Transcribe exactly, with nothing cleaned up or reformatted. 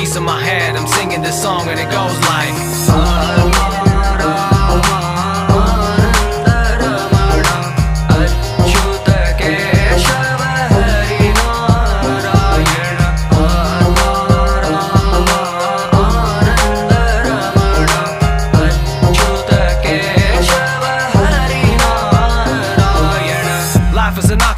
peace in my head. I'm singing this song and it goes like